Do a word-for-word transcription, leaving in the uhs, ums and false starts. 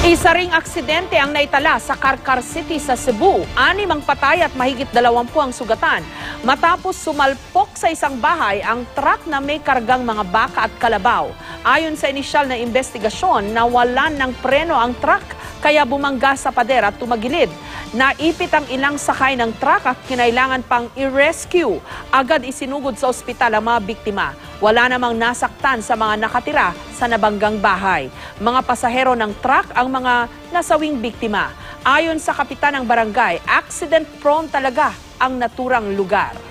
Isa ring aksidente ang naitala sa Carcar City sa Cebu. Anim ang patay at mahigit dalawampu ang sugatan. Matapos sumalpok sa isang bahay ang truck na may kargang mga baka at kalabaw. Ayon sa inisyal na investigasyon, nawalan ng preno ang truck kaya bumangga sa pader at tumagilid. Naipit ang ilang sakay ng truck at kinailangan pang i-rescue. Agad isinugod sa ospital ang mga biktima. Wala namang nasaktan sa mga nakatira sa nabanggang bahay. Mga pasahero ng truck ang mga nasawing biktima. Ayon sa kapitan ng barangay, accident-prone talaga ang naturang lugar.